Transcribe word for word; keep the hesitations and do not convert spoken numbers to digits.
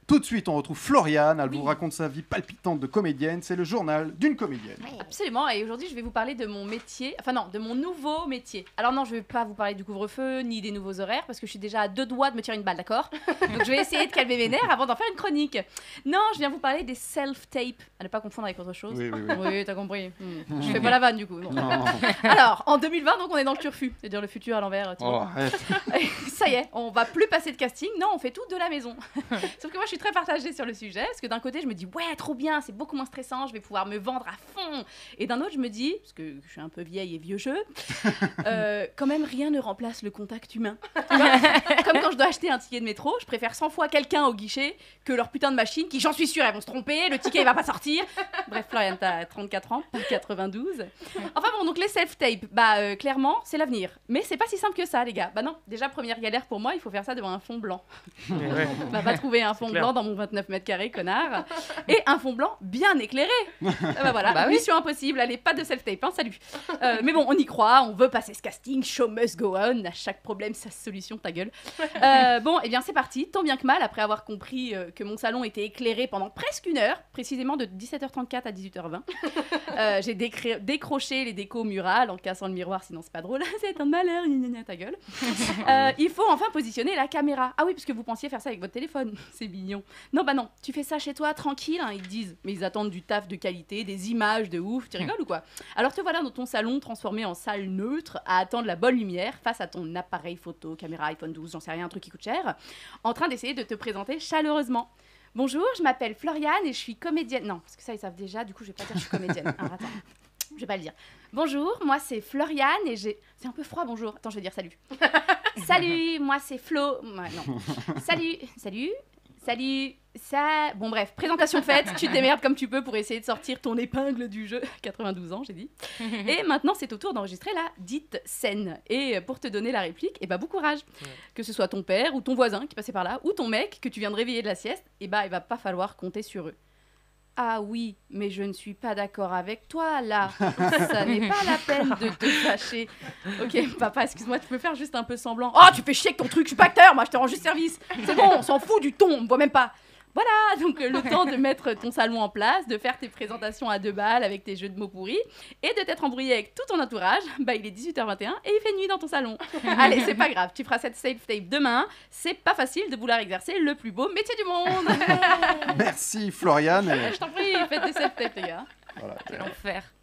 Tout de suite, on retrouve Floriane. Elle Oui. vous raconte sa vie palpitante de comédienne. C'est le journal d'une comédienne. Absolument, et aujourd'hui je vais vous parler de mon métier, enfin non, de mon nouveau métier. Alors non, je vais pas vous parler du couvre-feu, ni des nouveaux horaires, parce que je suis déjà à deux doigts de me tirer une balle, d'accord? Donc je vais essayer de calmer mes nerfs avant d'en faire une chronique. Non, je viens vous parler des self-tapes, à ne pas confondre avec autre chose. Oui, oui, oui. Oui, t'as compris. Hmm. Je fais pas la vanne du coup. Non. Non. Alors, en deux mille vingt, donc on est dans le turfu, c'est-à-dire le futur à l'envers. tu Oh, vois. arrête. Ça y est, on va plus passer de casting, non, on fait tout de la maison. Sauf que moi je suis très partagée sur le sujet, parce que d'un côté je me dis ouais, trop bien, c'est beaucoup moins stressant, je vais pouvoir me vendre à fond. Et d'un autre je me dis, parce que je suis un peu vieille et vieux jeu, euh, quand même rien ne remplace le contact humain. Tu vois, comme quand je dois acheter un ticket de métro, je préfère cent fois quelqu'un au guichet que leur putain de machine qui, j'en suis sûre, elles vont se tromper, le ticket il va pas sortir. Bref, Floriane, t'as trente-quatre ans, pas quatre-vingt-douze. Enfin bon, donc les self-tapes, bah euh, clairement c'est l'avenir. Mais c'est pas si simple que ça les gars. Bah non, déjà première galère pour moi, il faut faire ça devant un fond blanc. Ouais. On va pas trouver un fond clair. blanc dans mon vingt-neuf mètres carrés, connard. Et un fond blanc bien éclairé. Ah bah voilà, Bah oui. mission impossible, allez, pas de self-tape, hein, salut. Euh, mais bon, on y croit, on veut passer ce casting, show must go on, à chaque problème, sa solution, ta gueule. Euh, bon, et bien c'est parti, tant bien que mal, après avoir compris euh, que mon salon était éclairé pendant presque une heure, précisément de dix-sept heures trente-quatre à dix-huit heures vingt. Euh, j'ai décré- décroché les décos murales en cassant le miroir, sinon c'est pas drôle. C'est un malheur, gna gna gna, ta gueule. Euh, il faut enfin positionner la caméra. Ah oui, parce que vous pensiez faire ça avec votre téléphone. C'est mignon. Non, bah non, tu fais ça chez toi, tranquille, hein, ils te disent. Mais ils attendent du taf de qualité, des images de ouf. Tu rigoles ou quoi? Alors te voilà dans ton salon transformé en salle neutre à attendre la bonne lumière face à ton appareil photo, caméra iPhone douze, j'en sais rien, un truc qui coûte cher, en train d'essayer de te présenter chaleureusement. Bonjour, je m'appelle Floriane et je suis comédienne. Non, parce que ça, ils savent déjà, du coup, je vais pas dire que je suis comédienne. Alors attends, je vais pas le dire. Bonjour, moi c'est Floriane et j'ai. C'est un peu froid, bonjour. Attends, je vais dire salut. Salut, moi c'est Flo. Ouais, non. Salut, salut, salut, ça. Bon, bref, présentation faite, tu te démerdes comme tu peux pour essayer de sortir ton épingle du jeu. quatre-vingt-douze ans, j'ai dit. Et maintenant, c'est au tour d'enregistrer la dite scène. Et pour te donner la réplique, et bah, bon courage. Ouais. Que ce soit ton père ou ton voisin qui passait par là, ou ton mec que tu viens de réveiller de la sieste, et bah, il va pas falloir compter sur eux. Ah oui, mais je ne suis pas d'accord avec toi, là. Ça n'est pas la peine de te fâcher. Ok, papa, excuse-moi, tu peux faire juste un peu semblant. Oh, tu fais chier avec ton truc, je suis pas acteur, moi je te rends juste service. C'est bon, on s'en fout du ton, on me voit même pas. Voilà, donc euh, le temps de mettre ton salon en place, de faire tes présentations à deux balles avec tes jeux de mots pourris et de t'être embrouillé avec tout ton entourage, bah il est dix-huit heures vingt et un et il fait nuit dans ton salon. Allez, c'est pas grave, tu feras cette self-tape demain. C'est pas facile de vouloir exercer le plus beau métier du monde. Merci Floriane. Et Je t'en prie, faites des self-tapes les gars. voilà. Quel enfer.